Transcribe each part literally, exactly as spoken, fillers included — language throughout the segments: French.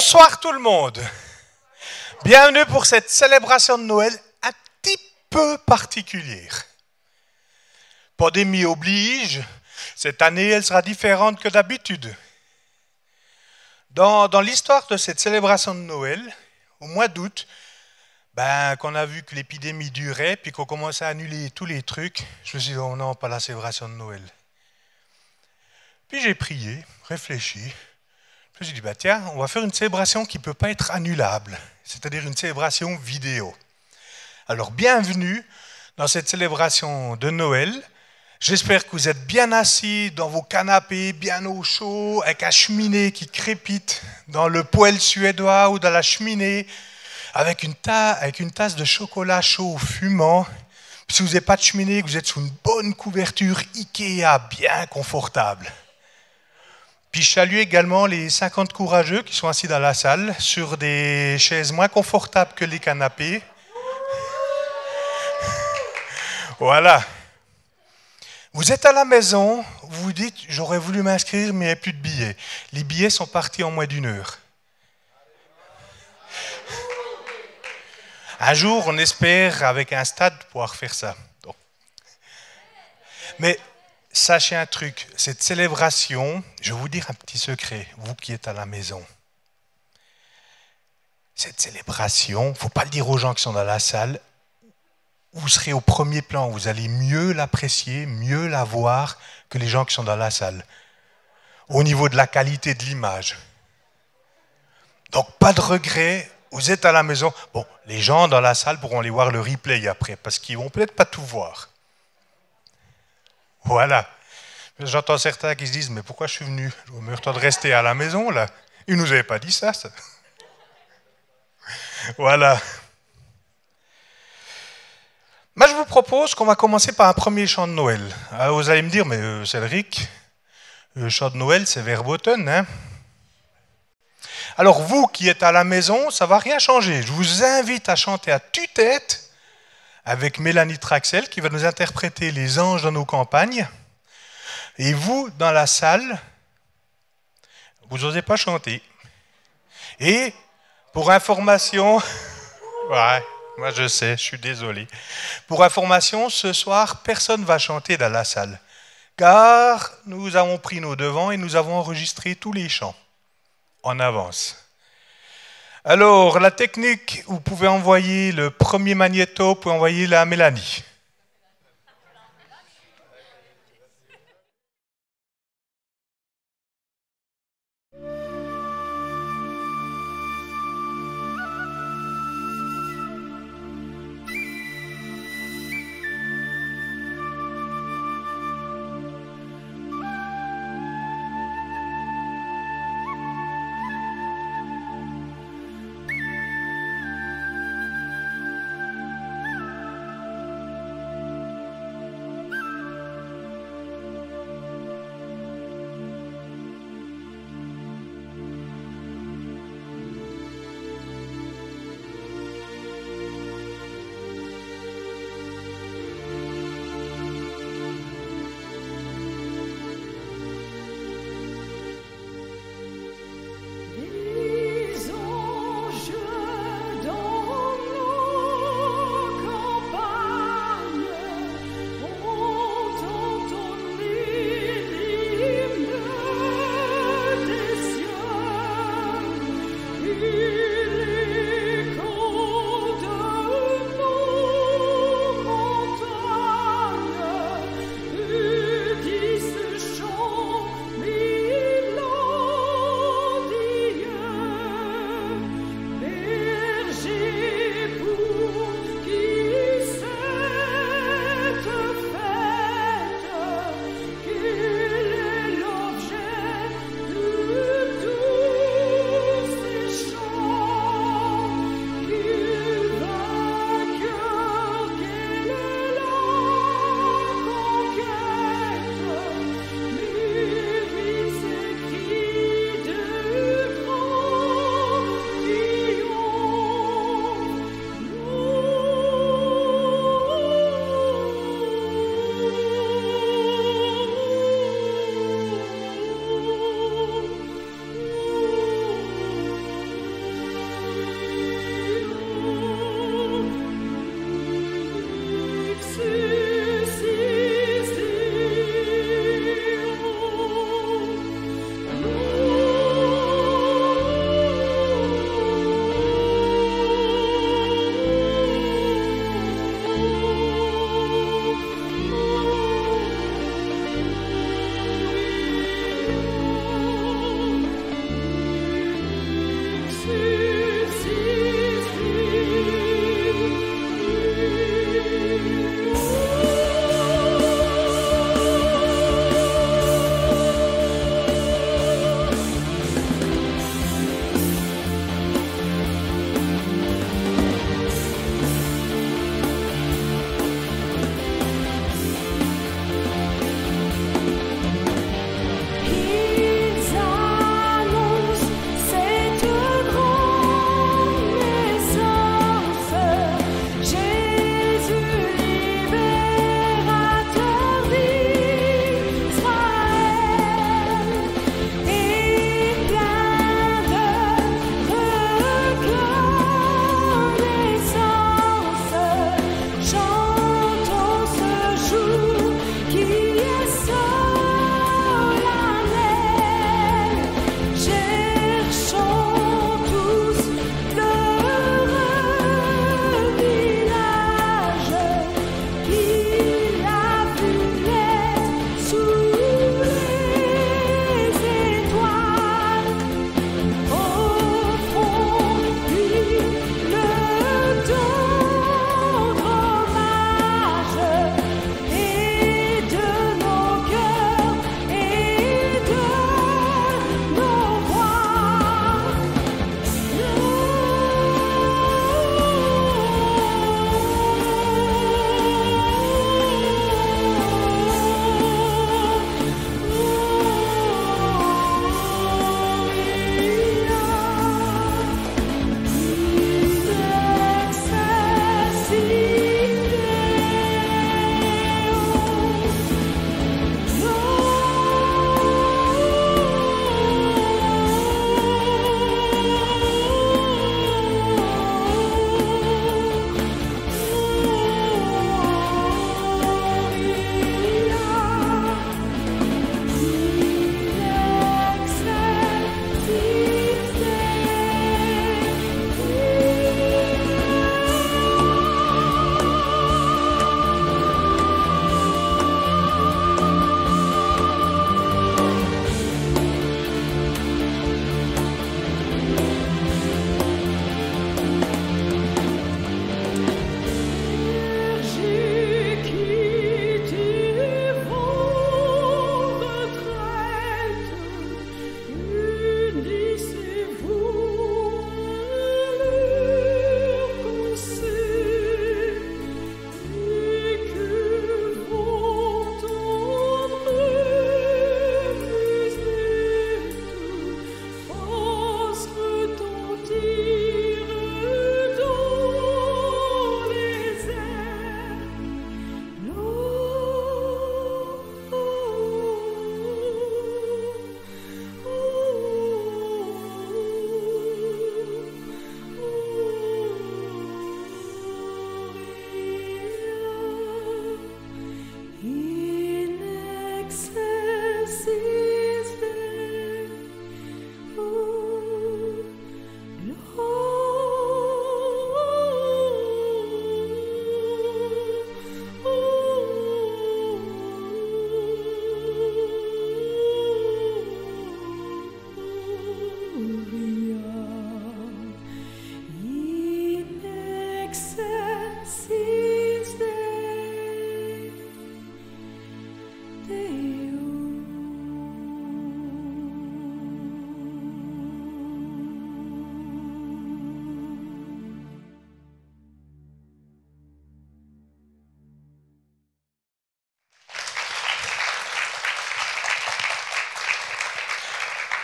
Bonsoir tout le monde. Bienvenue pour cette célébration de Noël un petit peu particulière. Pandémie oblige, cette année elle sera différente que d'habitude. Dans, dans l'histoire de cette célébration de Noël, au mois d'août, ben, qu'on a vu que l'épidémie durait, puis qu'on commençait à annuler tous les trucs, je me suis dit, oh non, pas la célébration de Noël. Puis j'ai prié, réfléchi. Je me suis dit, bah tiens, on va faire une célébration qui ne peut pas être annulable, c'est-à-dire une célébration vidéo. Alors, bienvenue dans cette célébration de Noël. J'espère que vous êtes bien assis dans vos canapés, bien au chaud, avec la cheminée qui crépite dans le poêle suédois ou dans la cheminée, avec une, ta- avec une tasse de chocolat chaud fumant. Puis si vous n'avez pas de cheminée, que vous êtes sous une bonne couverture Ikea bien confortable. Puis je salue également les cinquante courageux qui sont assis dans la salle sur des chaises moins confortables que les canapés. Voilà. Vous êtes à la maison, vous vous dites, j'aurais voulu m'inscrire, mais il n'y a plus de billets. Les billets sont partis en moins d'une heure. Un jour, on espère, avec un stade, pouvoir faire ça. Bon. Mais sachez un truc, cette célébration, je vais vous dire un petit secret, vous qui êtes à la maison. Cette célébration, il ne faut pas le dire aux gens qui sont dans la salle, vous serez au premier plan, vous allez mieux l'apprécier, mieux la voir que les gens qui sont dans la salle, au niveau de la qualité de l'image. Donc pas de regret, vous êtes à la maison. Bon, les gens dans la salle pourront aller voir le replay après, parce qu'ils ne vont peut-être pas tout voir. Voilà. J'entends certains qui se disent, mais pourquoi je suis venu? Je me retends de rester à la maison, là. Ils ne nous avaient pas dit ça, ça. Voilà. Moi, je vous propose qu'on va commencer par un premier chant de Noël. Alors, vous allez me dire, mais euh, Cédric, le chant de Noël, c'est verboten, hein? Alors, vous qui êtes à la maison, ça ne va rien changer. Je vous invite à chanter à tue-tête avec Mélanie Traxel, qui va nous interpréter Les anges dans nos campagnes. Et vous, dans la salle, vous n'osez pas chanter. Et, pour information... ouais. Moi, je sais, je suis désolé. Pour information, ce soir, personne ne va chanter dans la salle, car nous avons pris nos devants et nous avons enregistré tous les chants en avance. Alors, la technique, vous pouvez envoyer le premier magnéto, vous pouvez envoyer la Mélanie.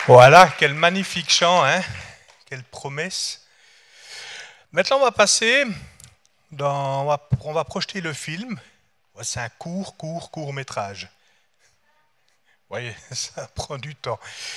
Voilà, quel magnifique chant, hein? Quelle promesse. Maintenant, on va passer, dans, on, va, on va projeter le film. C'est un court, court, court métrage. Vous voyez, ça prend du temps.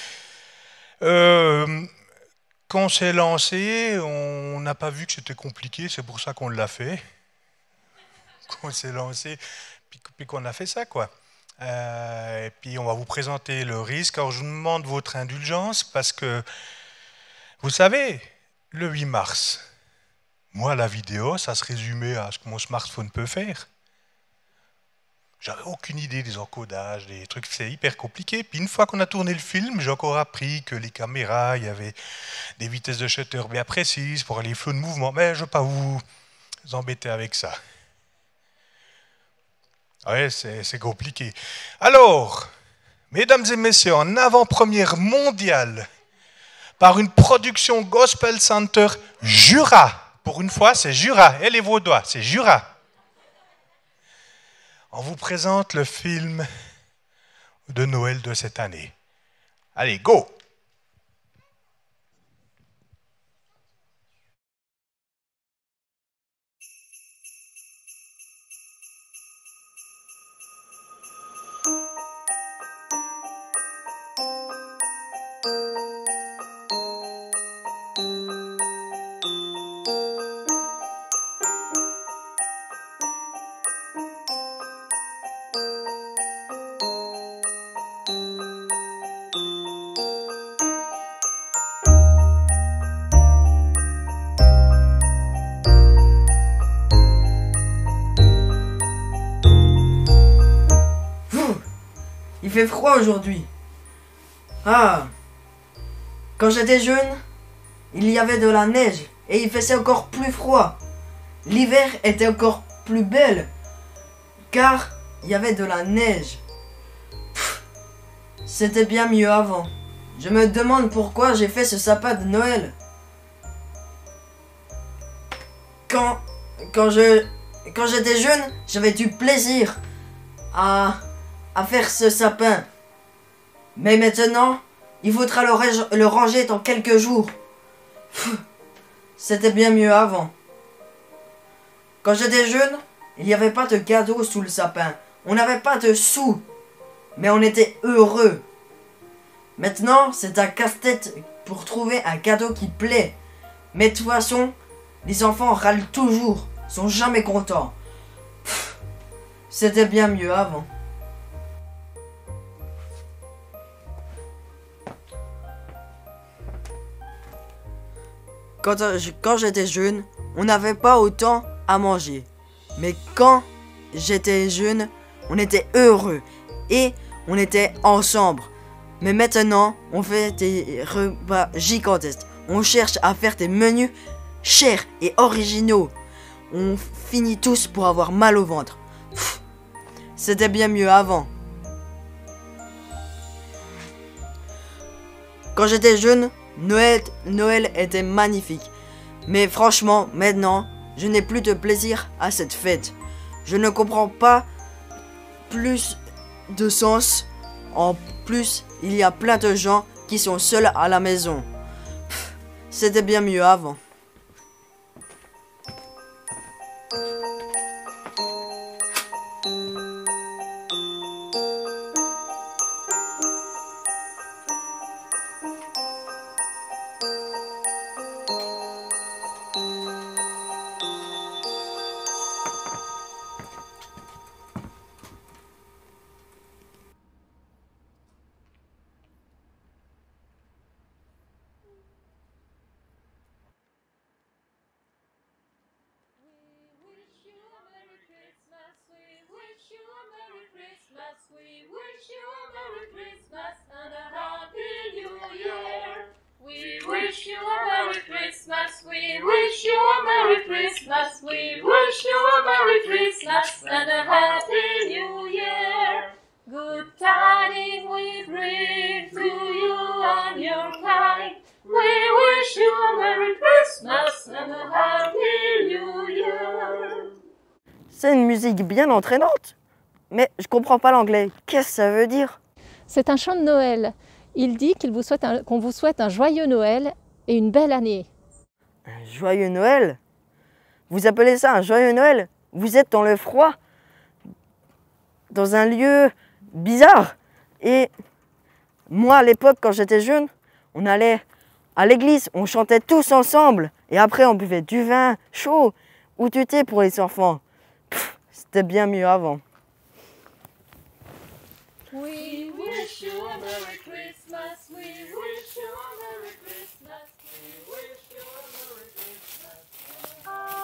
Euh, quand on s'est lancé, on n'a pas vu que c'était compliqué, c'est pour ça qu'on l'a fait. Quand on s'est lancé, puis, puis qu'on a fait ça, quoi. Euh, et puis on va vous présenter le risque. Alors je vous demande votre indulgence parce que, vous savez, le huit mars, moi la vidéo, ça se résumait à ce que mon smartphone peut faire. J'avais aucune idée des encodages, des trucs, c'est hyper compliqué. Puis une fois qu'on a tourné le film, j'ai encore appris que les caméras, il y avait des vitesses de shutter bien précises pour les flots de mouvement. Mais je ne vais pas vous embêter avec ça. Oui, c'est compliqué. Alors, mesdames et messieurs, en avant-première mondiale, par une production Gospel Center Jura, pour une fois c'est Jura, et les Vaudois, c'est Jura. On vous présente le film de Noël de cette année. Allez, go! Il fait froid aujourd'hui. Ah, quand j'étais jeune, il y avait de la neige et il faisait encore plus froid. L'hiver était encore plus belle car il y avait de la neige. C'était bien mieux avant. Je me demande pourquoi j'ai fait ce sapin de Noël. Quand, quand je, quand j'étais jeune, j'avais du plaisir à... à faire ce sapin. Mais maintenant, il faudra le, le ranger dans quelques jours. C'était bien mieux avant. Quand j'étais jeune, il n'y avait pas de cadeaux sous le sapin. On n'avait pas de sous. Mais on était heureux. Maintenant, c'est un casse-tête pour trouver un cadeau qui plaît. Mais de toute façon, les enfants râlent toujours. Sont jamais contents. C'était bien mieux avant. Quand, quand j'étais jeune, on n'avait pas autant à manger. Mais quand j'étais jeune, on était heureux et on était ensemble. Mais maintenant, on fait des repas gigantesques. On cherche à faire des menus chers et originaux. On finit tous pour avoir mal au ventre. C'était bien mieux avant. Quand j'étais jeune, Noël, Noël était magnifique. Mais franchement, maintenant, je n'ai plus de plaisir à cette fête. Je ne comprends pas plus de sens. En plus, il y a plein de gens qui sont seuls à la maison. C'était bien mieux avant. We wish you a Merry Christmas and a Happy New Year. We wish you a Merry Christmas. We wish you a Merry Christmas. We wish you a Merry Christmas and a Happy New Year. Good tidings we bring to you and your kind. We wish you a Merry Christmas and a Happy New Year. C'est une musique bien entraînante. Mais je comprends pas l'anglais. Qu'est-ce que ça veut dire? C'est un chant de Noël Il dit qu'il vous souhaite un- qu'on vous souhaite un joyeux Noël et une belle année. Un joyeux Noël? Vous appelez ça un joyeux Noël? Vous êtes dans le froid, dans un lieu bizarre. Et moi, à l'époque, quand j'étais jeune, on allait à l'église, on chantait tous ensemble. Et après, on buvait du vin chaud ou du thé pour les enfants. Pff, c'était bien mieux avant. We wish you a Merry Christmas. We wish you a Merry Christmas. We wish you a Merry Christmas.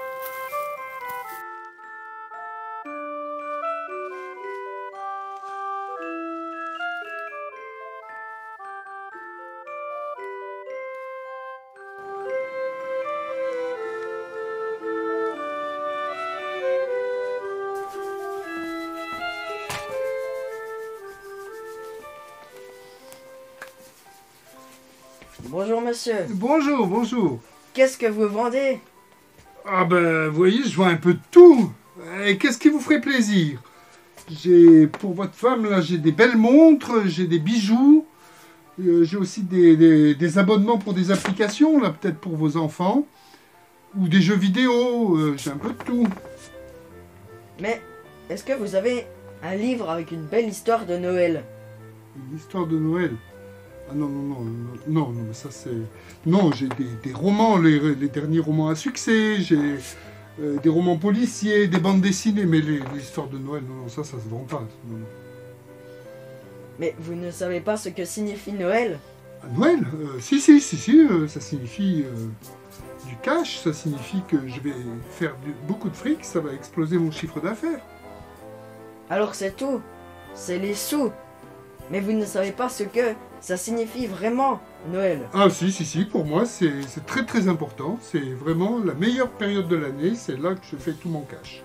Bonjour monsieur, Bonjour, bonjour. qu'est-ce que vous vendez? Ah ben, vous voyez, je vois un peu de tout. Et qu'est-ce qui vous ferait plaisir? J'ai, pour votre femme, là, j'ai des belles montres, j'ai des bijoux, euh, j'ai aussi des, des- des abonnements pour des applications, là, peut-être pour vos enfants, ou des jeux vidéo, euh, j'ai un peu de tout. Mais est-ce que vous avez un livre avec une belle histoire de Noël? Une histoire de Noël. Ah non, non, non, non, non, non, mais ça c'est... Non, j'ai des, des romans, les, les derniers romans à succès, j'ai euh, des romans policiers, des bandes dessinées, mais les, les histoires de Noël, non, non, ça, ça se vend pas. Non, non. Mais vous ne savez pas ce que signifie Noël? À Noël euh, Si, si, si, si, euh, ça signifie euh, du cash, ça signifie que je vais faire du- beaucoup de fric, ça va exploser mon chiffre d'affaires. Alors c'est tout, c'est les sous. Mais vous ne savez pas ce que ça signifie vraiment, Noël. Ah si, si, si, pour moi c'est c'est très très important, c'est vraiment la meilleure période de l'année, c'est là que je fais tout mon cash.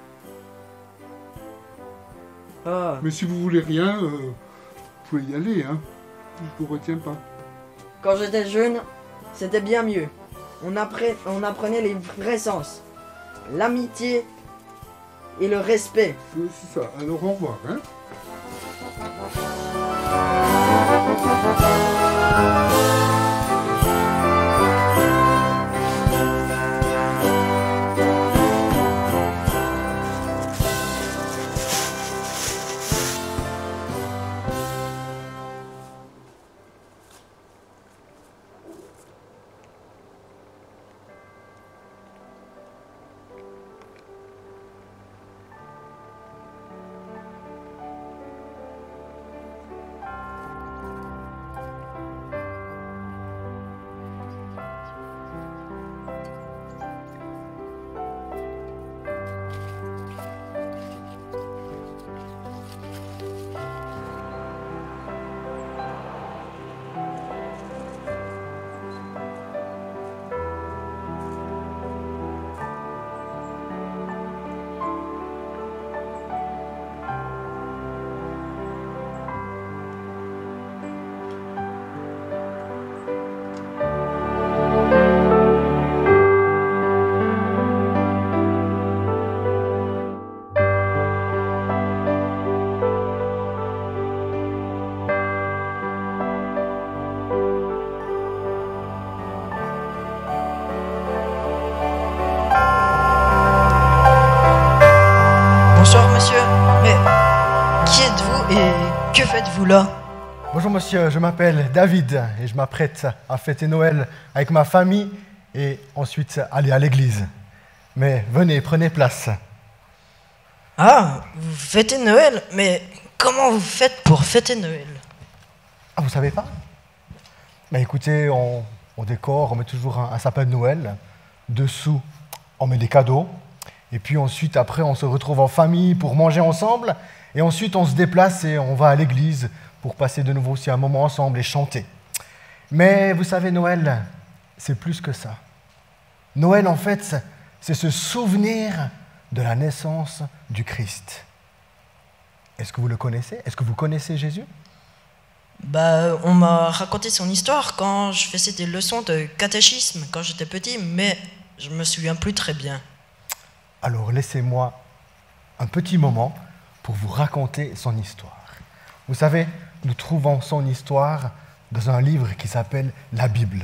Ah, Mais si vous voulez rien, euh, vous pouvez y aller, hein. Je vous retiens pas. quand j'étais jeune, c'était bien mieux. On, appre- on apprenait les vrais sens. L'amitié et le respect. Oui, c'est ça. Alors au revoir, hein. Bonsoir monsieur, mais qui êtes-vous et que faites-vous là? Bonjour monsieur, je m'appelle David et je m'apprête à fêter Noël avec ma famille et ensuite aller à l'église. Mais venez, prenez place. Ah, vous fêtez Noël? Mais comment vous faites pour fêter Noël? Ah, vous savez pas? Bah écoutez, on, on décore, on met toujours un, un sapin de Noël. Dessous, on met des cadeaux. Et puis ensuite, après, on se retrouve en famille pour manger ensemble. Et ensuite, on se déplace et on va à l'église pour passer de nouveau aussi un moment ensemble et chanter. Mais vous savez, Noël, c'est plus que ça. Noël, en fait, c'est se souvenir de la naissance du Christ. Est-ce que vous le connaissez? Est-ce que vous connaissez Jésus? Bah, on m'a raconté son histoire quand je faisais des leçons de catéchisme quand j'étais petit, mais je me souviens plus très bien. Alors laissez-moi un petit moment pour vous raconter son histoire. Vous savez, nous trouvons son histoire dans un livre qui s'appelle la Bible.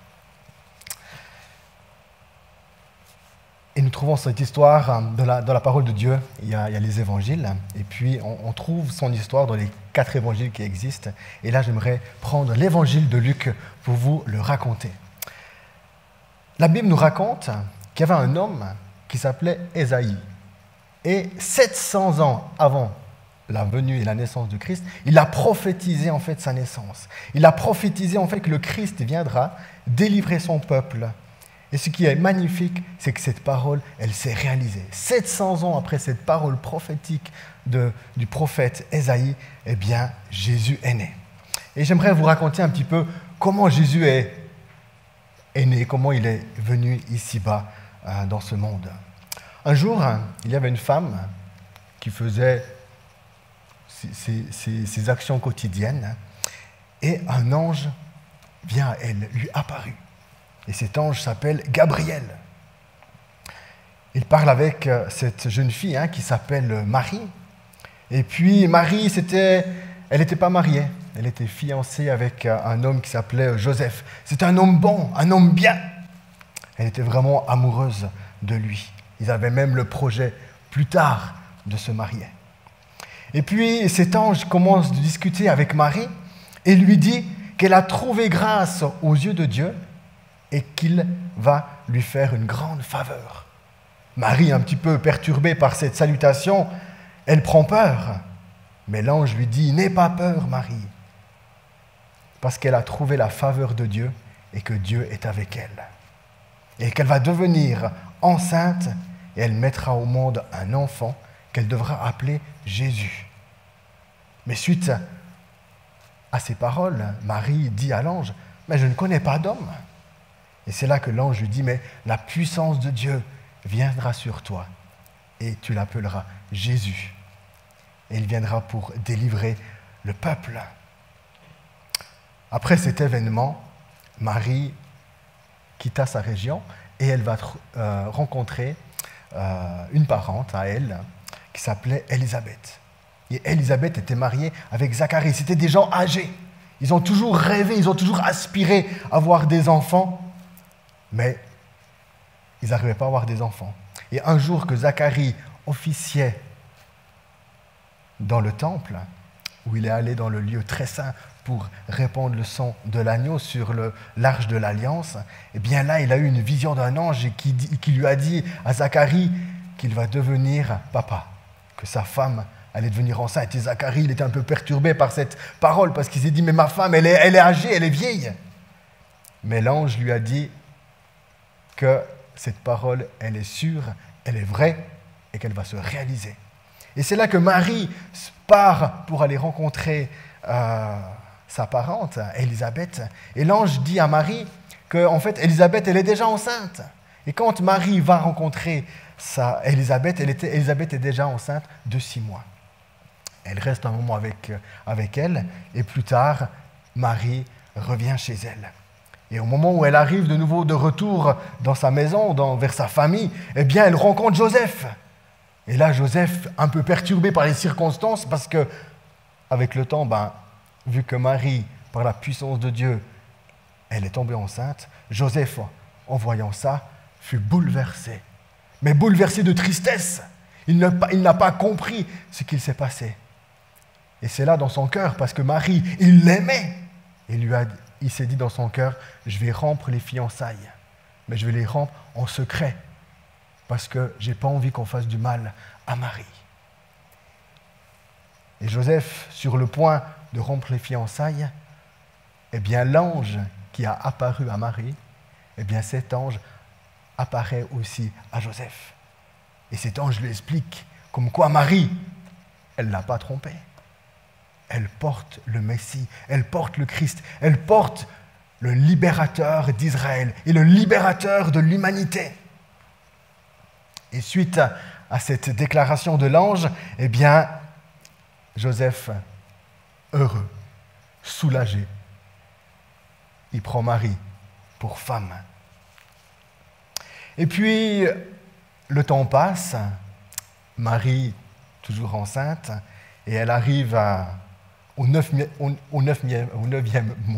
Et nous trouvons cette histoire dans la, dans la parole de Dieu. Il y a, il y a les évangiles, et puis on, on trouve son histoire dans les quatre évangiles qui existent. Et là, j'aimerais prendre l'évangile de Luc pour vous le raconter. La Bible nous raconte qu'il y avait un homme qui s'appelait Ésaïe. Et sept cents ans avant la venue et la naissance du Christ, il a prophétisé en fait sa naissance. Il a prophétisé en fait que le Christ viendra délivrer son peuple. Et ce qui est magnifique, c'est que cette parole, elle s'est réalisée. sept cents ans après cette parole prophétique de, du prophète Ésaïe, eh bien, Jésus est né. Et j'aimerais vous raconter un petit peu comment Jésus est, est né, comment il est venu ici-bas euh, dans ce monde. Un jour, il y avait une femme qui faisait ses, ses, ses actions quotidiennes et un ange vient à elle, lui apparut. Et cet ange s'appelle Gabriel. Il parle avec cette jeune fille hein, qui s'appelle Marie. Et puis Marie, c'était, elle n'était pas mariée. Elle était fiancée avec un homme qui s'appelait Joseph. C'était un homme bon, un homme bien. Elle était vraiment amoureuse de lui. Ils avaient même le projet plus tard de se marier. Et puis cet ange commence à discuter avec Marie et lui dit qu'elle a trouvé grâce aux yeux de Dieu et qu'il va lui faire une grande faveur. Marie, un petit peu perturbée par cette salutation, elle prend peur. Mais l'ange lui dit « N'aie pas peur, Marie », parce qu'elle a trouvé la faveur de Dieu et que Dieu est avec elle. Et qu'elle va devenir enceinte et elle mettra au monde un enfant qu'elle devra appeler Jésus. Mais suite à ces paroles, Marie dit à l'ange « Mais je ne connais pas d'homme ». Et c'est là que l'ange lui dit, mais la puissance de Dieu viendra sur toi et tu l'appelleras Jésus. Et il viendra pour délivrer le peuple. Après cet événement, Marie quitta sa région et elle va euh, rencontrer euh, une parente à elle qui s'appelait Élisabeth. Et Élisabeth était mariée avec Zacharie. C'était des gens âgés. Ils ont toujours rêvé, ils ont toujours aspiré à avoir des enfants. Mais ils n'arrivaient pas à avoir des enfants. Et un jour que Zacharie officiait dans le temple, où il est allé dans le lieu très saint pour répandre le sang de l'agneau sur le, l'arche de l'Alliance, eh bien là, il a eu une vision d'un ange qui, dit, qui lui a dit à Zacharie qu'il va devenir papa, que sa femme allait devenir enceinte. Et Zacharie, il était un peu perturbé par cette parole, parce qu'il s'est dit, mais ma femme, elle est, elle est âgée, elle est vieille. Mais l'ange lui a dit que cette parole, elle est sûre, elle est vraie et qu'elle va se réaliser. Et c'est là que Marie part pour aller rencontrer euh, sa parente, Élisabeth. Et l'ange dit à Marie que, en fait, Élisabeth, elle est déjà enceinte. Et quand Marie va rencontrer sa Élisabeth, elle était, Élisabeth est déjà enceinte de six mois. Elle reste un moment avec, avec elle et plus tard, Marie revient chez elle. Et au moment où elle arrive de nouveau de retour dans sa maison, dans, vers sa famille, eh bien, elle rencontre Joseph. Et là, Joseph, un peu perturbé par les circonstances, parce que, avec le temps, ben, vu que Marie, par la puissance de Dieu, elle est tombée enceinte, Joseph, en voyant ça, fut bouleversé. Mais bouleversé de tristesse. Il n'a pas, il n'a pas compris ce qu'il s'est passé. Et c'est là dans son cœur, parce que Marie, il l'aimait. Il lui a dit, il s'est dit dans son cœur, je vais rompre les fiançailles, mais je vais les rompre en secret, parce que je n'ai pas envie qu'on fasse du mal à Marie. Et Joseph, sur le point de rompre les fiançailles, eh bien l'ange qui a apparu à Marie, eh bien cet ange apparaît aussi à Joseph. Et cet ange lui explique comme quoi Marie, elle ne l'a pas trompé. Elle porte le Messie, elle porte le Christ, elle porte le libérateur d'Israël et le libérateur de l'humanité. Et suite à cette déclaration de l'ange, eh bien, Joseph, heureux, soulagé, il prend Marie pour femme. Et puis, le temps passe, Marie, toujours enceinte, et elle arrive à... Au, neuf, au, au, neuvième, au neuvième mois,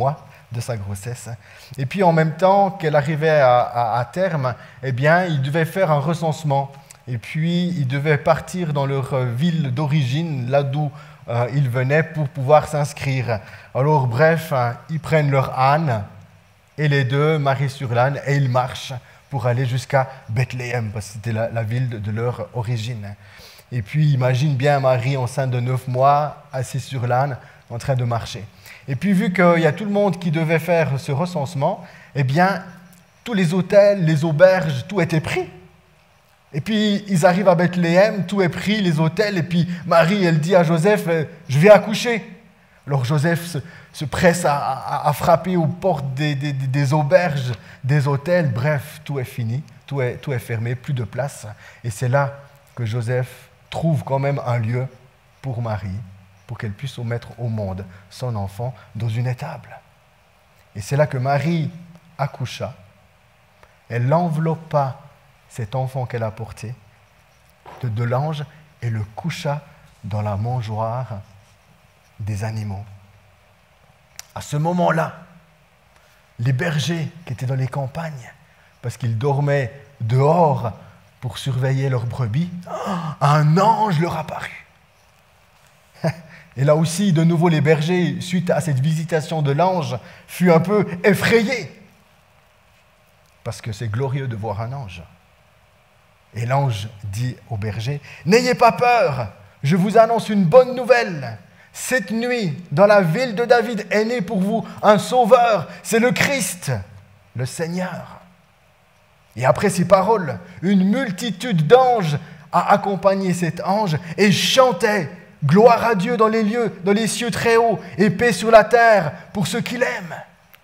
de sa grossesse. Et puis en même temps qu'elle arrivait à, à, à terme, eh bien, ils devaient faire un recensement. Et puis ils devaient partir dans leur ville d'origine, là d'où euh, ils venaient, pour pouvoir s'inscrire. Alors bref, hein, ils prennent leur âne, et les deux, Marie sur l'âne, et ils marchent pour aller jusqu'à Bethléem, parce que c'était la, la ville de, de leur origine. Et puis imagine bien Marie enceinte de neuf mois, assise sur l'âne, en train de marcher. Et puis vu qu'il y a tout le monde qui devait faire ce recensement, eh bien, tous les hôtels, les auberges, tout était pris. Et puis ils arrivent à Bethléem, tout est pris, les hôtels, et puis Marie, elle dit à Joseph, « Je vais accoucher ». Alors Joseph se, se presse à, à, à frapper aux portes des, des, des auberges, des hôtels, bref, tout est fini, tout est, tout est fermé, plus de place. Et c'est là que Joseph trouve quand même un lieu pour Marie, pour qu'elle puisse mettre au monde son enfant dans une étable. Et c'est là que Marie accoucha. Elle enveloppa cet enfant qu'elle a porté de, de l'ange et le coucha dans la mangeoire des animaux. À ce moment-là, les bergers qui étaient dans les campagnes, parce qu'ils dormaient dehors pour surveiller leurs brebis, un ange leur apparut. Et là aussi, de nouveau, les bergers, suite à cette visitation de l'ange, furent un peu effrayés, parce que c'est glorieux de voir un ange. Et l'ange dit aux bergers, « N'ayez pas peur, je vous annonce une bonne nouvelle. Cette nuit, dans la ville de David, est né pour vous un sauveur, c'est le Christ, le Seigneur. » Et après ces paroles, une multitude d'anges a accompagné cet ange et chantait « Gloire à Dieu dans les lieux, dans les cieux très hauts, et paix sur la terre pour ceux qui l'aiment. »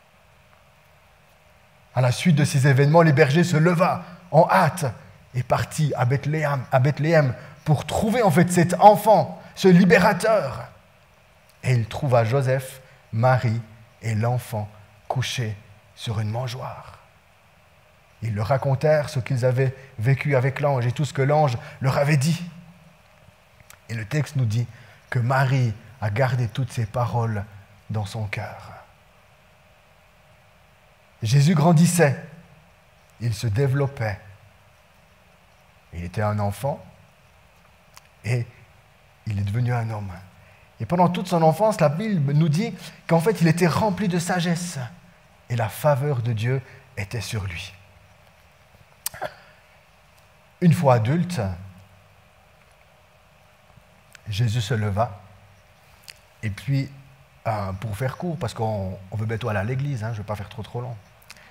À la suite de ces événements, les bergers se leva en hâte et partit à Bethléem, à Bethléem pour trouver en fait cet enfant, ce libérateur. Et il trouva Joseph, Marie et l'enfant couchés sur une mangeoire. Ils leur racontèrent ce qu'ils avaient vécu avec l'ange et tout ce que l'ange leur avait dit. Et le texte nous dit que Marie a gardé toutes ces paroles dans son cœur. Jésus grandissait, il se développait. Il était un enfant et il est devenu un homme. Et pendant toute son enfance, la Bible nous dit qu'en fait, il était rempli de sagesse et la faveur de Dieu était sur lui. Une fois adulte, Jésus se leva et puis, euh, pour faire court, parce qu'on on veut bientôt aller à l'église, hein, je ne vais pas faire trop trop long.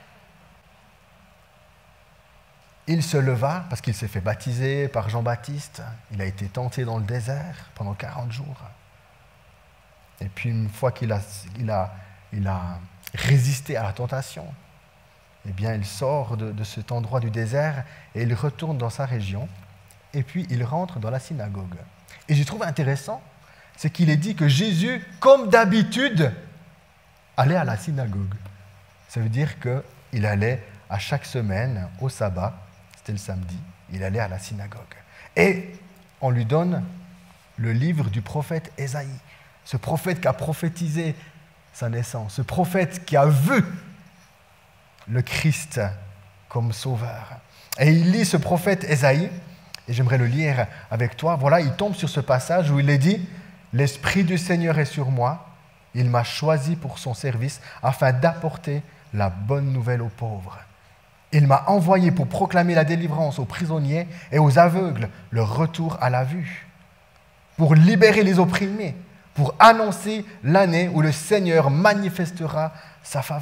Il se leva parce qu'il s'est fait baptiser par Jean-Baptiste. Il a été tenté dans le désert pendant quarante jours. Et puis une fois qu'il a, il a, il a résisté à la tentation, eh bien il sort de, de cet endroit du désert et il retourne dans sa région. Et puis il rentre dans la synagogue. Et j'ai trouvé intéressant, c'est qu'il est dit que Jésus, comme d'habitude, allait à la synagogue. Ça veut dire qu'il allait à chaque semaine, au sabbat, c'était le samedi, il allait à la synagogue. Et on lui donne le livre du prophète Ésaïe, ce prophète qui a prophétisé sa naissance, ce prophète qui a vu le Christ comme sauveur. Et il lit ce prophète Ésaïe, et j'aimerais le lire avec toi. Voilà, il tombe sur ce passage où il est dit « L'Esprit du Seigneur est sur moi, il m'a choisi pour son service afin d'apporter la bonne nouvelle aux pauvres. Il m'a envoyé pour proclamer la délivrance aux prisonniers et aux aveugles le retour à la vue, pour libérer les opprimés, pour annoncer l'année où le Seigneur manifestera sa faveur. »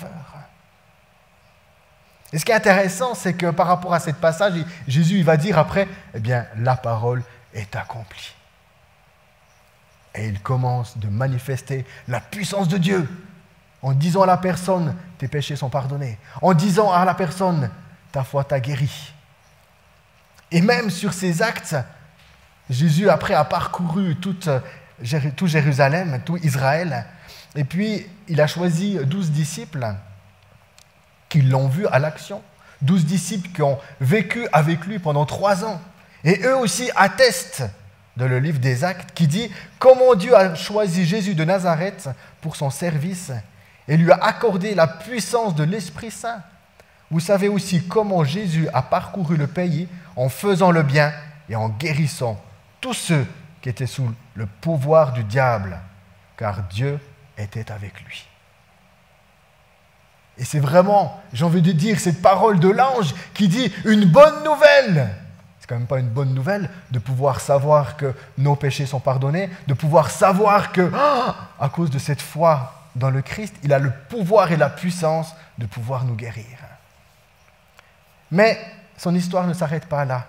Et ce qui est intéressant, c'est que par rapport à ce passage, Jésus il va dire après, eh bien, la parole est accomplie. Et il commence de manifester la puissance de Dieu en disant à la personne, tes péchés sont pardonnés. En disant à la personne, ta foi t'a guéri. Et même sur ces actes, Jésus après a parcouru toute, tout Jérusalem, tout Israël. Et puis, il a choisi douze disciples qui l'ont vu à l'action. Douze disciples qui ont vécu avec lui pendant trois ans. Et eux aussi attestent dans le livre des Actes qui dit « Comment Dieu a choisi Jésus de Nazareth pour son service et lui a accordé la puissance de l'Esprit Saint. Vous savez aussi comment Jésus a parcouru le pays en faisant le bien et en guérissant tous ceux qui étaient sous le pouvoir du diable, car Dieu était avec lui. Et c'est vraiment, j'ai envie de dire, cette parole de l'ange qui dit une bonne nouvelle. C'est quand même pas une bonne nouvelle de pouvoir savoir que nos péchés sont pardonnés, de pouvoir savoir que, oh, à cause de cette foi dans le Christ, il a le pouvoir et la puissance de pouvoir nous guérir. Mais son histoire ne s'arrête pas là.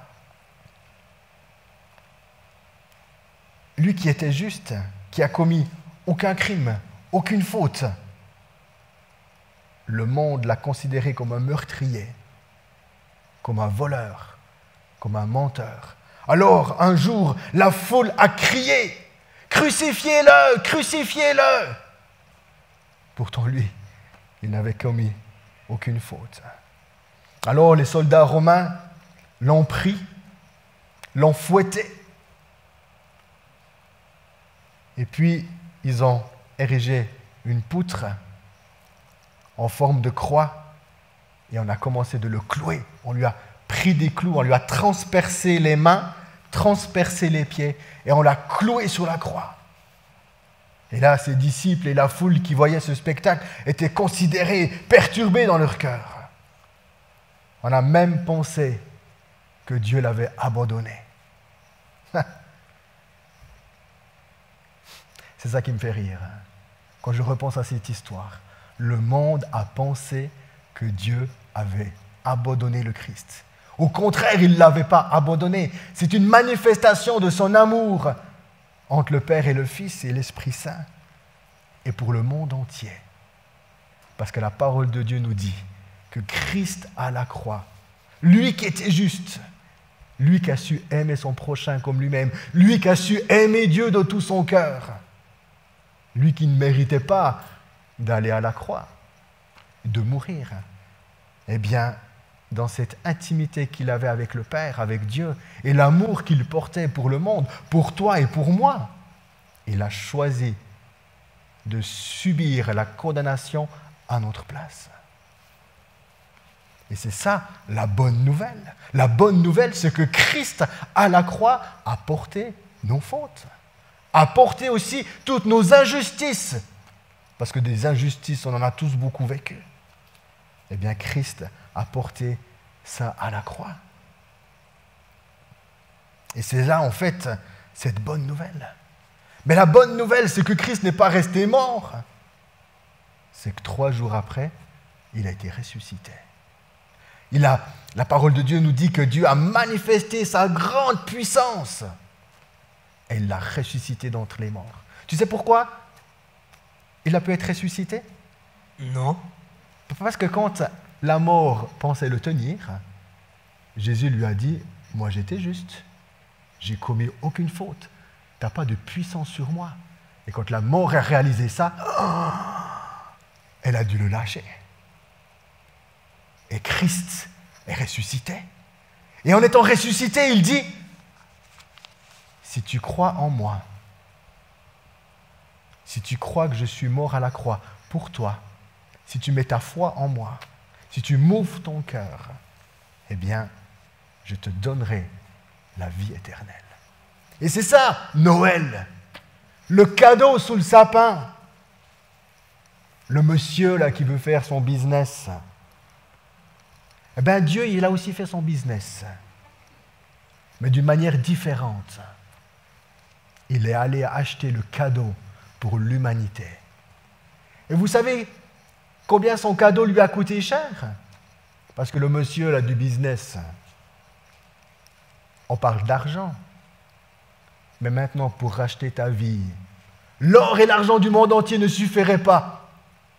Lui qui était juste, qui a commis aucun crime, aucune faute, le monde l'a considéré comme un meurtrier, comme un voleur, comme un menteur. Alors, un jour, la foule a crié « Crucifiez-le! Crucifiez-le » Pourtant, lui, il n'avait commis aucune faute. Alors, les soldats romains l'ont pris, l'ont fouetté, et puis ils ont érigé une poutre en forme de croix, et on a commencé de le clouer. On lui a pris des clous, on lui a transpercé les mains, transpercé les pieds, et on l'a cloué sur la croix. Et là, ses disciples et la foule qui voyaient ce spectacle étaient considérés, perturbés dans leur cœur. On a même pensé que Dieu l'avait abandonné. C'est ça qui me fait rire, quand je repense à cette histoire. Le monde a pensé que Dieu avait abandonné le Christ. Au contraire, il ne l'avait pas abandonné. C'est une manifestation de son amour entre le Père et le Fils et l'Esprit Saint, et pour le monde entier. Parce que la parole de Dieu nous dit que Christ à la croix, lui qui était juste, lui qui a su aimer son prochain comme lui-même, lui qui a su aimer Dieu de tout son cœur, lui qui ne méritait pas d'aller à la croix, de mourir, eh bien, dans cette intimité qu'il avait avec le Père, avec Dieu, et l'amour qu'il portait pour le monde, pour toi et pour moi, il a choisi de subir la condamnation à notre place. Et c'est ça la bonne nouvelle. La bonne nouvelle, c'est que Christ, à la croix, a porté nos fautes, a porté aussi toutes nos injustices, parce que des injustices, on en a tous beaucoup vécu. Eh bien, Christ a porté ça à la croix. Et c'est là, en fait, cette bonne nouvelle. Mais la bonne nouvelle, c'est que Christ n'est pas resté mort. C'est que trois jours après, il a été ressuscité. Il a, la parole de Dieu nous dit que Dieu a manifesté sa grande puissance. Et il l'a ressuscité d'entre les morts. Tu sais pourquoi il a pu être ressuscité? Non. Parce que quand la mort pensait le tenir, Jésus lui a dit, moi j'étais juste, j'ai commis aucune faute, tu n'as pas de puissance sur moi. Et quand la mort a réalisé ça, oh, elle a dû le lâcher. Et Christ est ressuscité. Et en étant ressuscité, il dit, si tu crois en moi, si tu crois que je suis mort à la croix pour toi, si tu mets ta foi en moi, si tu m'ouvres ton cœur, eh bien, je te donnerai la vie éternelle. Et c'est ça, Noël, le cadeau sous le sapin. Le monsieur là qui veut faire son business, eh bien, Dieu, il a aussi fait son business, mais d'une manière différente. Il est allé acheter le cadeau pour l'humanité. Et vous savez combien son cadeau lui a coûté cher? Parce que le monsieur là, du business, on parle d'argent. Mais maintenant, pour racheter ta vie, l'or et l'argent du monde entier ne suffiraient pas.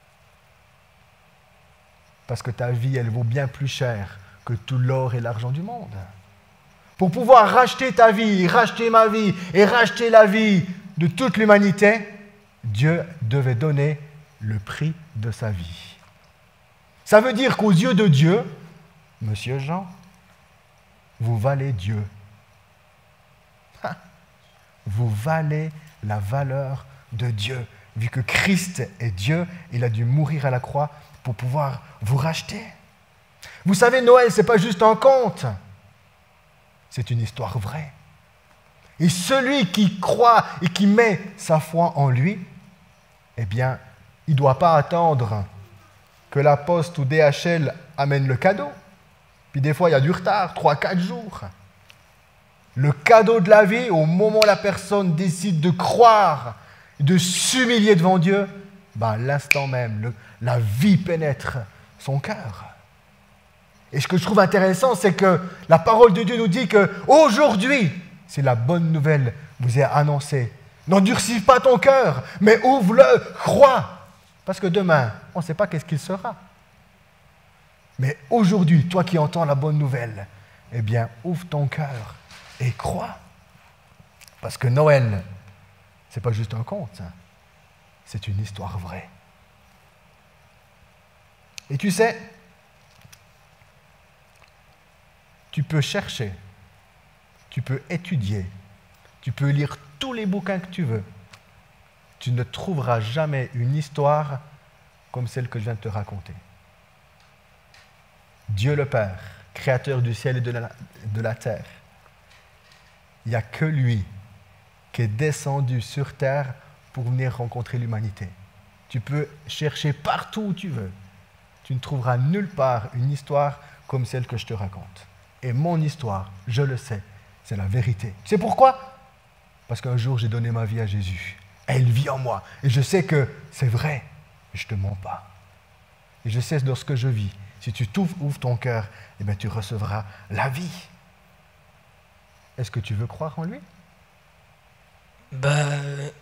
Parce que ta vie, elle vaut bien plus cher que tout l'or et l'argent du monde. Pour pouvoir racheter ta vie, racheter ma vie et racheter la vie de toute l'humanité, Dieu devait donner le prix de sa vie. Ça veut dire qu'aux yeux de Dieu, Monsieur Jean, vous valez Dieu. Vous valez la valeur de Dieu. vu que Christ est Dieu, il a dû mourir à la croix pour pouvoir vous racheter. Vous savez, Noël, ce n'est pas juste un conte, c'est une histoire vraie. Et celui qui croit et qui met sa foi en lui, eh bien, il ne doit pas attendre que la poste ou D H L amène le cadeau. Puis des fois, il y a du retard, trois quatre jours. Le cadeau de la vie, au moment où la personne décide de croire, de s'humilier devant Dieu, ben, l'instant même, le, la vie pénètre son cœur. Et ce que je trouve intéressant, c'est que la parole de Dieu nous dit qu'aujourd'hui, c'est la bonne nouvelle vous est annoncée. N'endurcis pas ton cœur, mais ouvre-le, crois. Parce que demain, on ne sait pas qu'est-ce qu'il sera. Mais aujourd'hui, toi qui entends la bonne nouvelle, eh bien, ouvre ton cœur et crois. Parce que Noël, ce n'est pas juste un conte, hein. C'est une histoire vraie. Et tu sais, tu peux chercher, tu peux étudier, tu peux lire tous les bouquins que tu veux. Tu ne trouveras jamais une histoire comme celle que je viens de te raconter. Dieu le Père, créateur du ciel et de la, de la terre, il n'y a que lui qui est descendu sur terre pour venir rencontrer l'humanité. Tu peux chercher partout où tu veux. Tu ne trouveras nulle part une histoire comme celle que je te raconte. Et mon histoire, je le sais, c'est la vérité. Tu sais pourquoi? Parce qu'un jour, j'ai donné ma vie à Jésus. Et il vit en moi. Et je sais que c'est vrai. Je ne te mens pas. Et je sais dans ce que je vis. Si tu ouvres ton cœur, eh bien, tu recevras la vie. Est-ce que tu veux croire en lui? Bah,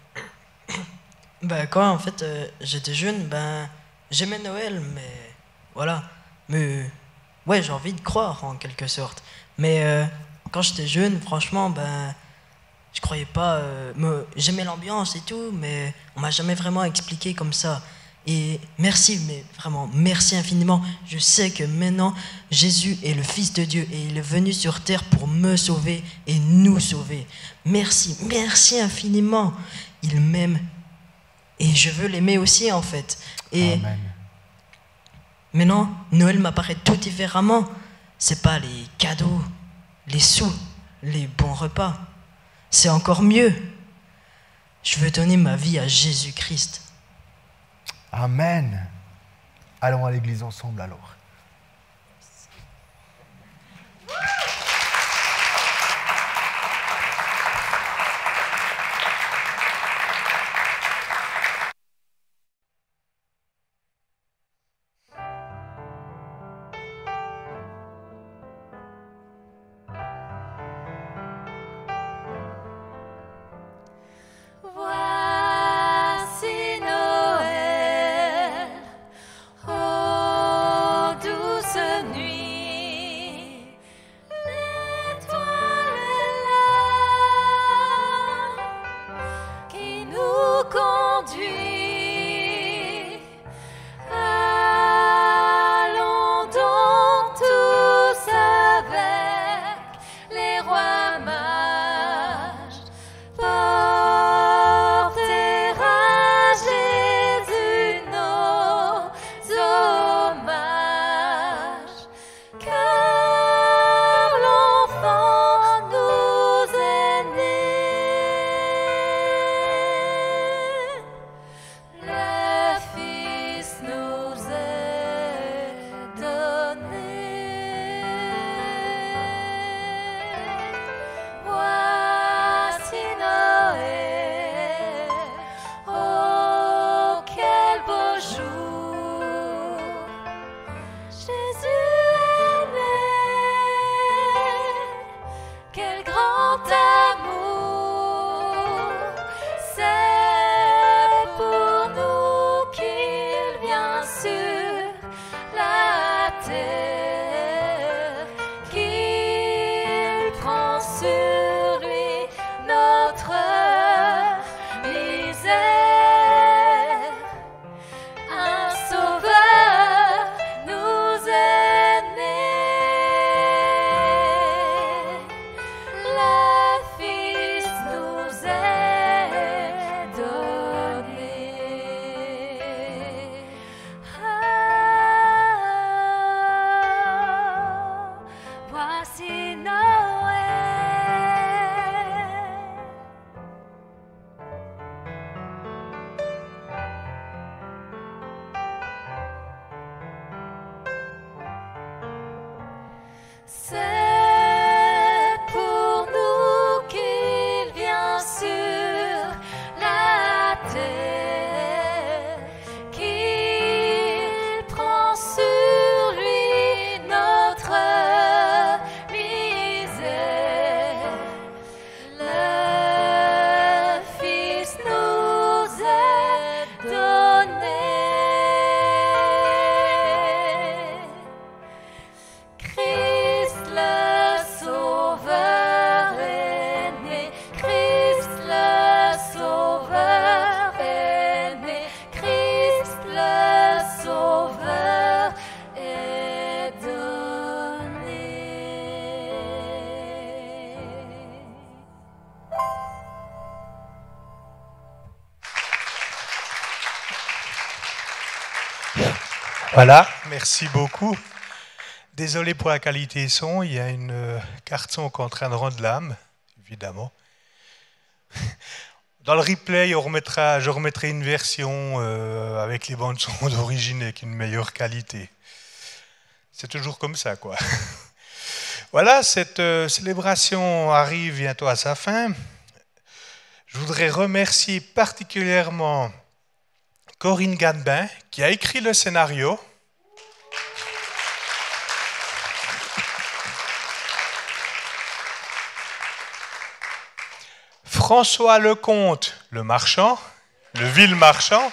bah quand en fait euh, j'étais jeune, ben j'aimais Noël, mais voilà. Mais ouais, j'ai envie de croire en quelque sorte. Mais euh, quand j'étais jeune, franchement, ben je croyais pas. Euh, me- j'aimais l'ambiance et tout, mais on m'a jamais vraiment expliqué comme ça. Et merci, mais vraiment, merci infiniment. Je sais que maintenant, Jésus est le Fils de Dieu et il est venu sur terre pour me sauver et nous sauver. Merci, merci infiniment. Il m'aime et je veux l'aimer aussi en fait. Et Amen. maintenant, Noël m'apparaît tout différemment. C'est pas les cadeaux, les sous, les bons repas. C'est encore mieux. Je veux donner ma vie à Jésus-Christ. Amen. Allons à l'église ensemble alors. Voici Noël, oh C'est pour nous qu'il vient sur la terre, qu'il prend sur lui notre misère. Le Fils nous est donné. Christ le Sauveur est né, Christ le Sauveur est né, Christ le Sauveur est donné. Voilà, merci beaucoup. Désolé pour la qualité son, il y a une euh, carte son qui est en train de rendre l'âme, évidemment. Dans le replay, on remettra, je remettrai une version euh, avec les bandes son d'origine avec une meilleure qualité. C'est toujours comme ça, quoi. Voilà, cette euh, célébration arrive bientôt à sa fin. Je voudrais remercier particulièrement Corinne Gadebin, qui a écrit le scénario. François Lecomte, le marchand, le vil marchand.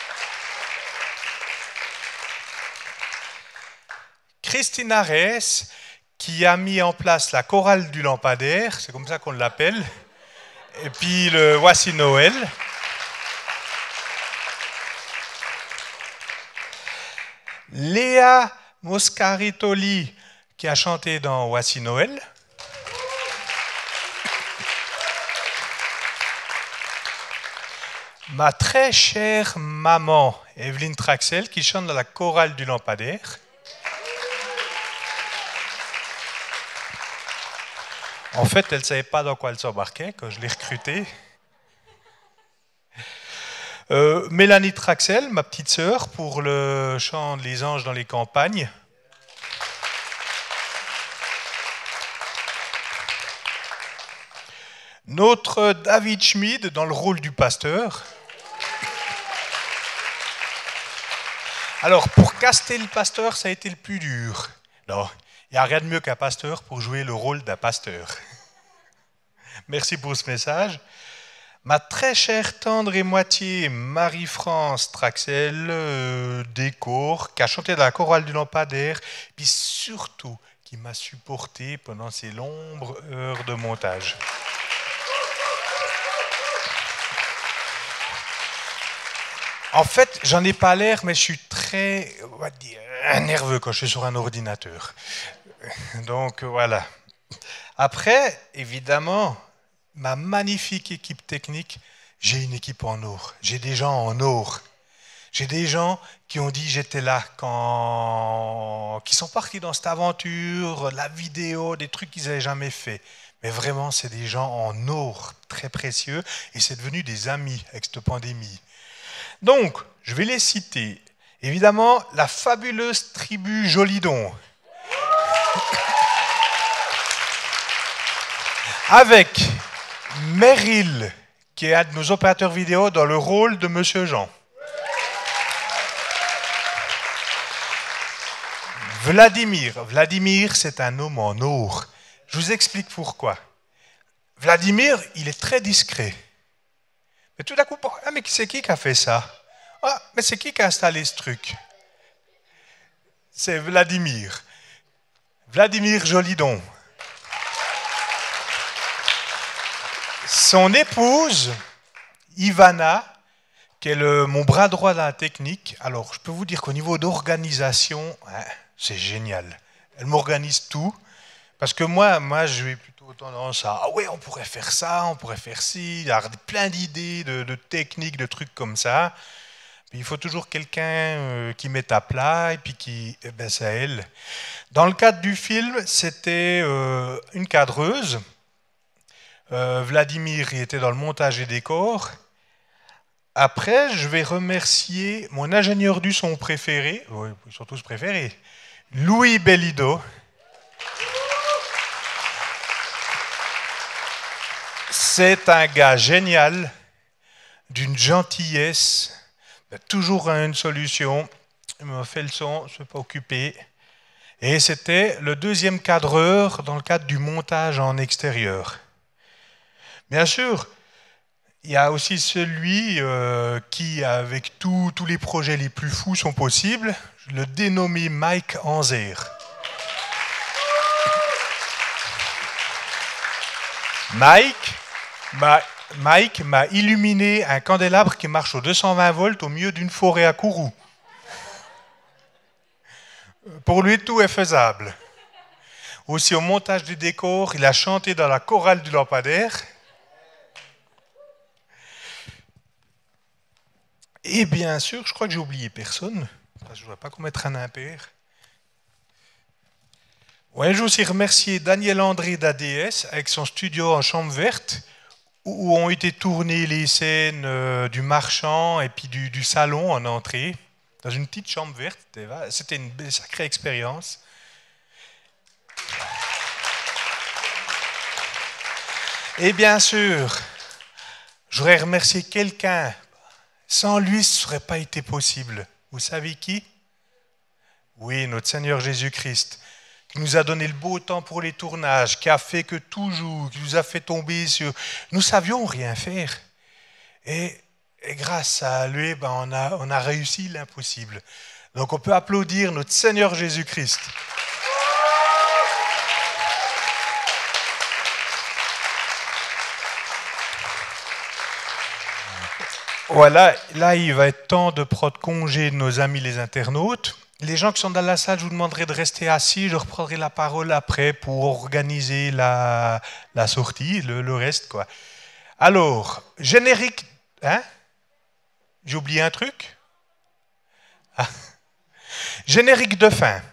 Christina Reyes, qui a mis en place la chorale du lampadaire, c'est comme ça qu'on l'appelle, et puis le Voici Noël. Léa Moscaritoli, qui a chanté dans Voici Noël. Ma très chère maman, Evelyne Traxel, qui chante dans la chorale du lampadaire. En fait, elle ne savait pas dans quoi elle s'embarquait quand je l'ai recrutée. Euh, Mélanie Traxel, ma petite sœur, pour le chant Les anges dans les campagnes. Notre David Schmid dans le rôle du pasteur. Alors, pour caster le pasteur, ça a été le plus dur. Non, il n'y a rien de mieux qu'un pasteur pour jouer le rôle d'un pasteur. Merci pour ce message. Ma très chère tendre et moitié, Marie-France Traxel, euh, Décour, qui a chanté dans la chorale du lampadaire, puis surtout qui m'a supporté pendant ces longues heures de montage. En fait, j'en ai pas l'air, mais je suis très, on va dire, nerveux quand je suis sur un ordinateur. Donc voilà. Après, évidemment, ma magnifique équipe technique, j'ai une équipe en or. J'ai des gens en or. J'ai des gens qui ont dit j'étais là quand, qui sont partis dans cette aventure, la vidéo, des trucs qu'ils n'avaient jamais fait. Mais vraiment, c'est des gens en or, très précieux, et c'est devenu des amis avec cette pandémie. Donc, je vais les citer. Évidemment, la fabuleuse tribu Jolidon. Avec Meryl, qui est un de nos opérateurs vidéo dans le rôle de Monsieur Jean. Vladimir. Vladimir, c'est un homme en or. Je vous explique pourquoi. Vladimir, il est très discret. Mais tout d'un coup, ah, mais c'est qui qui a fait ça? Ah, mais c'est qui qui a installé ce truc? C'est Vladimir. Vladimir Jolidon. Son épouse, Ivana, qui est le, mon bras droit dans la technique. Alors, je peux vous dire qu'au niveau d'organisation, hein, c'est génial. Elle m'organise tout. Parce que moi, moi, je vais plutôt tendance à, ah ouais, on pourrait faire ça, on pourrait faire ci, il y a plein d'idées, de, de techniques, de trucs comme ça. Puis il faut toujours quelqu'un euh, qui mette à plat, et puis qui, eh ben, c'est elle. Dans le cadre du film, c'était euh, une cadreuse. Euh, Vladimir il était dans le montage et décor. Après, je vais remercier mon ingénieur du son préféré, oui, ils sont tous préférés, Louis Bellido. C'est un gars génial, d'une gentillesse, toujours à une solution. Il m'a fait le son, je ne suis pas occupé. Et c'était le deuxième cadreur dans le cadre du montage en extérieur. Bien sûr, il y a aussi celui euh, qui, avec tous tous les projets les plus fous sont possibles, le dénommé Mike Anzer. Mike m'a Mike m'a illuminé un candélabre qui marche aux deux cent vingt volts au milieu d'une forêt à Kourou. Pour lui, tout est faisable. Aussi, au montage du décor, il a chanté dans la chorale du lampadaire. Et bien sûr, je crois que j'ai oublié personne. Je ne voudrais pas qu'on mette un impair. Ouais, je veux aussi remercier Daniel André d'A D S avec son studio en chambre verte où ont été tournées les scènes euh, du marchand et puis du, du salon en entrée, dans une petite chambre verte. C'était une belle, sacrée expérience. Et bien sûr, je voudrais remercier quelqu'un. Sans lui, ce n'aurait pas été possible. Vous savez qui? Oui, notre Seigneur Jésus-Christ, qui nous a donné le beau temps pour les tournages, qui a fait que tout joue, qui nous a fait tomber sur... Nous ne savions rien faire. Et, et grâce à lui, ben, on, a, on a réussi l'impossible. Donc on peut applaudir notre Seigneur Jésus-Christ. Voilà, là il va être temps de prendre congé de nos amis les internautes. Les gens qui sont dans la salle, je vous demanderai de rester assis. Je reprendrai la parole après pour organiser la, la sortie, le, le reste, quoi. Alors, générique... Hein? J'ai oublié un truc? Ah. Générique de fin.